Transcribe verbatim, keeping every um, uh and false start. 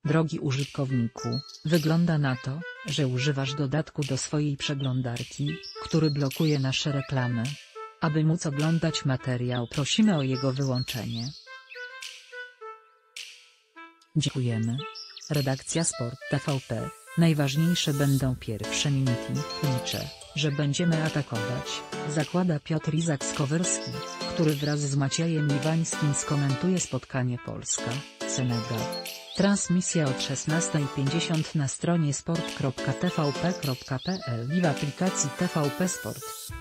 Drogi użytkowniku, wygląda na to, że używasz dodatku do swojej przeglądarki, który blokuje nasze reklamy. Aby móc oglądać materiał, prosimy o jego wyłączenie. Dziękujemy. Redakcja Sport T V P. Najważniejsze będą pierwsze minuty. Liczę, że będziemy atakować, zakłada Piotr Izak Skowerski, który wraz z Maciejem Iwańskim skomentuje spotkanie Polska-Senegal. Transmisja od szesnastej pięćdziesiąt na stronie sport kropka t v p kropka p l i w aplikacji T V P Sport.